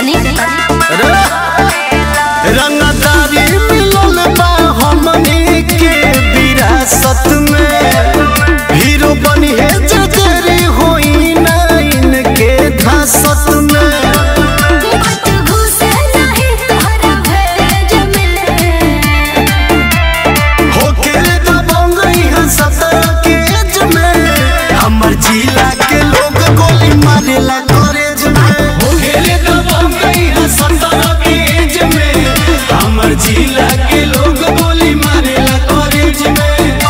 तनी रंगदारी मिलल बा हमनी के विरासत में। हीरो बनी है जगरी होई ना इनके धासत में। हमर जिला के लोग गोली मारेला कॉलेज में। होखेले दबंग गई सत्रह के एज में। हमर जिला के लोग गोली मारेला कॉलेज में।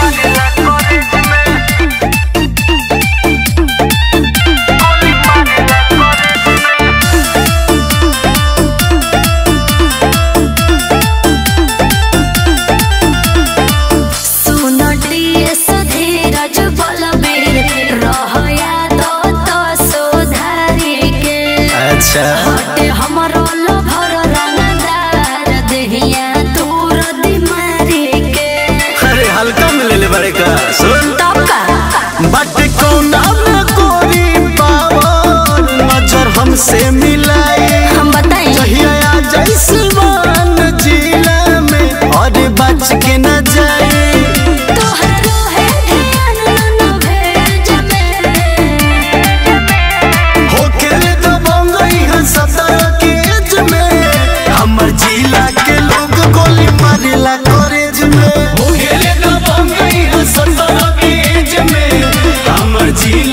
हटे हमरो लभर रंगदार देहिया दूर दिमारी के। अरे हल्का में ले ले बड़े का सुन तब का बट कोना में कोरी पावन नजर हमसे मिलाए। हम बताएं जहिया जैसे मान जिला में और बच के न जाए। जिला के लोग गोली मारेला कॉलेज में। होखेले दबंग गई सत्रह के एज में। हमर जिला